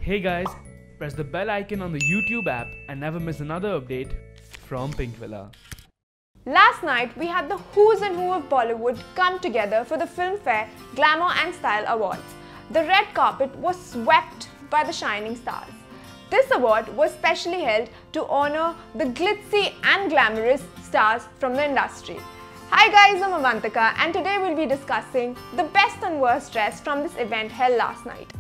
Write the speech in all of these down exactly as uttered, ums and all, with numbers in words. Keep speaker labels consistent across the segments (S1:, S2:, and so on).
S1: Hey guys, press the bell icon on the YouTube app and never miss another update from PINKVILLA.
S2: Last night, we had the who's and who of Bollywood come together for the Filmfare Glamour and Style Awards. The red carpet was swept by the shining stars. This award was specially held to honor the glitzy and glamorous stars from the industry. Hi guys, I'm Avantika and today we'll be discussing the best and worst dress from this event held last night.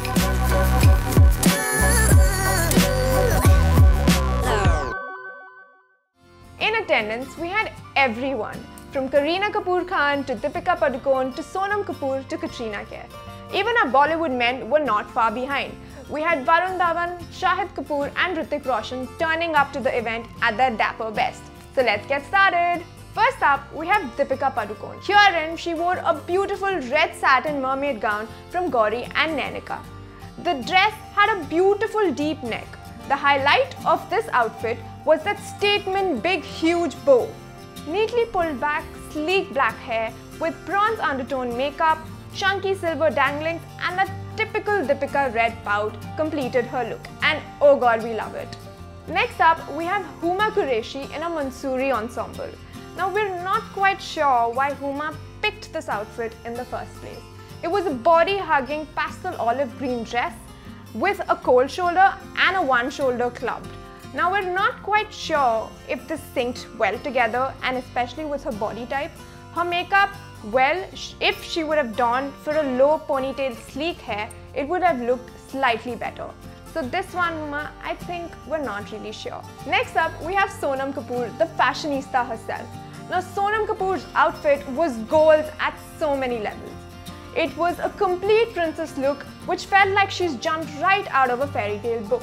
S2: In attendance, we had everyone from Kareena Kapoor Khan to Deepika Padukone to Sonam Kapoor to Katrina Kaif. Even our Bollywood men were not far behind. We had Varun Dhawan, Shahid Kapoor and Hrithik Roshan turning up to the event at their dapper best. So let's get started. First up, we have Deepika Padukone. Herein, she wore a beautiful red satin mermaid gown from Gauri and Nainika. The dress had a beautiful deep neck. The highlight of this outfit was that statement big huge bow. Neatly pulled back, sleek black hair with bronze undertone makeup, chunky silver danglings and a typical Deepika red pout completed her look, and oh god, we love it. Next up, we have Huma Qureshi in a Mansoori ensemble. Now we're not quite sure why Huma picked this outfit in the first place. It was a body-hugging pastel olive green dress with a cold shoulder and a one shoulder clubbed. Now we're not quite sure if this synced well together, and especially with her body type. Her makeup, well, if she would have donned for a low ponytail sleek hair, it would have looked slightly better. So this one, Huma, I think we're not really sure. Next up, we have Sonam Kapoor, the fashionista herself. Now Sonam Kapoor's outfit was gold at so many levels. It was a complete princess look which felt like she's jumped right out of a fairy tale book.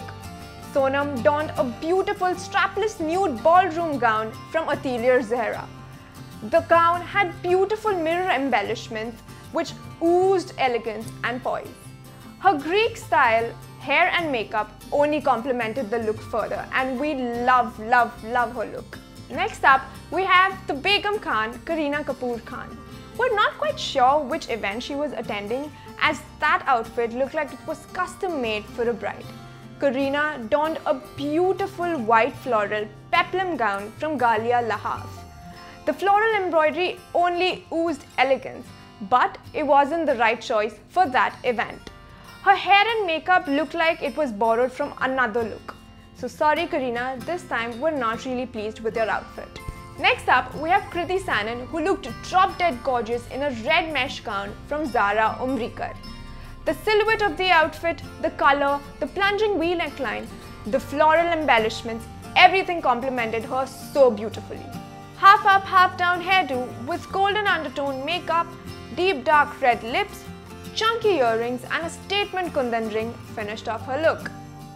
S2: Sonam donned a beautiful strapless nude ballroom gown from Atelier Zehra. The gown had beautiful mirror embellishments which oozed elegance and poise. Her Greek style hair and makeup only complemented the look further, and we love, love, love her look. Next up, we have the Begum Khan, Kareena Kapoor Khan. We're not quite sure which event she was attending, as that outfit looked like it was custom made for a bride. Kareena donned a beautiful white floral peplum gown from Galia Lahaf. The floral embroidery only oozed elegance, but it wasn't the right choice for that event. Her hair and makeup looked like it was borrowed from another look. So sorry Kareena, this time we're not really pleased with your outfit. Next up, we have Kriti Sanon, who looked drop-dead gorgeous in a red mesh gown from Zara Umrikar. The silhouette of the outfit, the color, the plunging V neckline, the floral embellishments, everything complemented her so beautifully. Half up, half down hairdo with golden undertone makeup, deep dark red lips, chunky earrings and a statement kundan ring finished off her look.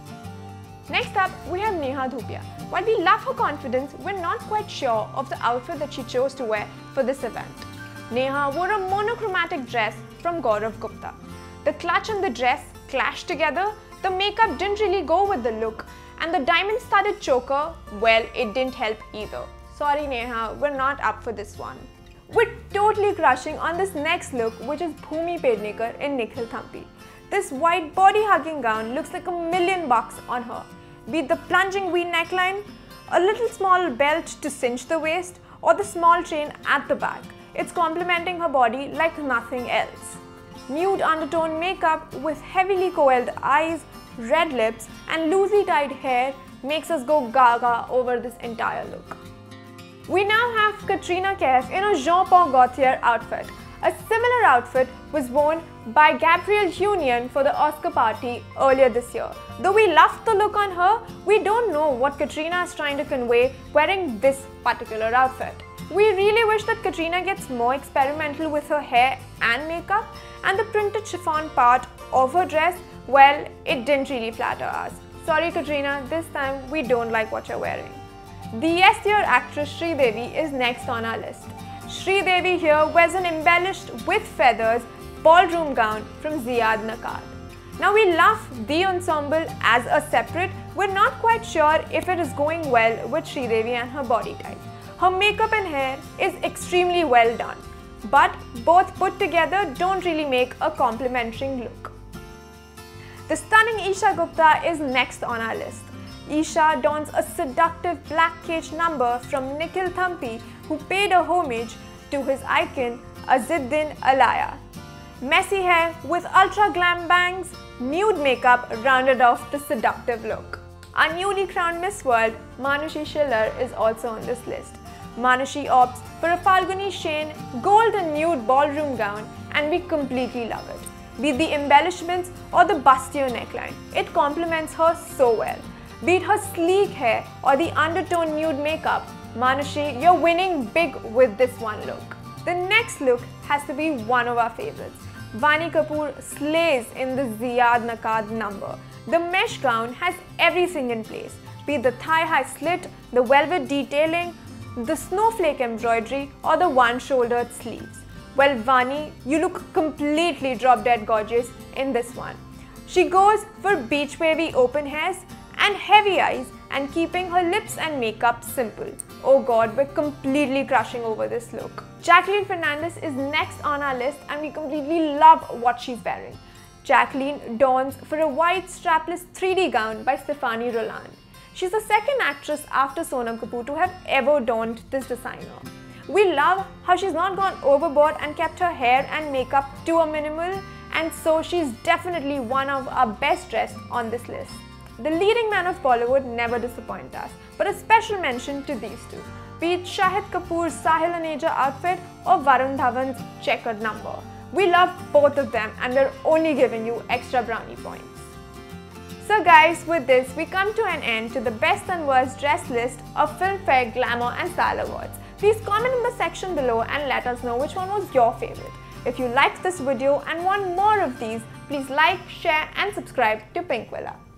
S2: Next up, we have Neha Dhupia. While we love her confidence, we're not quite sure of the outfit that she chose to wear for this event. Neha wore a monochromatic dress from Gaurav Gupta. The clutch and the dress clashed together, the makeup didn't really go with the look, and the diamond-studded choker, well, it didn't help either. Sorry Neha, we're not up for this one. We're totally crushing on this next look, which is Bhumi Pednekar in Nikhil Thampi. This white body-hugging gown looks like a million bucks on her. Be it the plunging V neckline, a little small belt to cinch the waist, or the small chain at the back. It's complementing her body like nothing else. Nude undertone makeup with heavily coiled eyes, red lips and loosely tied hair makes us go gaga over this entire look. We now have Katrina Kaif in a Jean Paul Gaultier outfit. A similar outfit was worn by Gabrielle Union for the Oscar party earlier this year. Though we loved the look on her, we don't know what Katrina is trying to convey wearing this particular outfit. We really wish that Katrina gets more experimental with her hair and makeup, and the printed chiffon part of her dress, well, it didn't really flatter us. Sorry Katrina, this time we don't like what you're wearing. The Yes Dear actress Sridevi is next on our list. Sridevi here wears an embellished with feathers ballroom gown from Ziad Nakad. Now we love the ensemble as a separate, we're not quite sure if it is going well with Sridevi and her body type. Her makeup and hair is extremely well done, but both put together don't really make a complementary look. The stunning Isha Gupta is next on our list. Isha dons a seductive black cage number from Nikhil Thampi, who paid a homage to his icon Azzuddin Alaya. Messy hair with ultra glam bangs, nude makeup rounded off the seductive look. Our newly crowned Miss World, Manushi Chhillar, is also on this list. Manushi opts for a Falguni Shane gold and nude ballroom gown, and we completely love it. Be it the embellishments or the bustier neckline, it complements her so well. Be it her sleek hair or the undertone nude makeup, Manushi, you're winning big with this one look. The next look has to be one of our favorites. Vani Kapoor slays in the Ziyad Nakad number. The mesh gown has everything in place, be it the thigh-high slit, the velvet detailing, the snowflake embroidery or the one-shouldered sleeves. Well, Vani, you look completely drop-dead gorgeous in this one. She goes for beach wavy open hairs and heavy eyes and keeping her lips and makeup simple. Oh god, we're completely crushing over this look. Jacqueline Fernandez is next on our list and we completely love what she's wearing. Jacqueline dons for a white strapless three D gown by Stefani Roland. She's the second actress after Sonam Kapoor to have ever donned this designer. We love how she's not gone overboard and kept her hair and makeup to a minimal, and so she's definitely one of our best dressed on this list. The leading men of Bollywood never disappoint us, but a special mention to these two, be it Shahid Kapoor's Sahil Aneja outfit or Varun Dhawan's checkered number. We love both of them and we're only giving you extra brownie points. So guys, with this we come to an end to the best and worst dress list of Filmfare Glamour and Style Awards. Please comment in the section below and let us know which one was your favorite. If you liked this video and want more of these, please like, share and subscribe to PINKVILLA.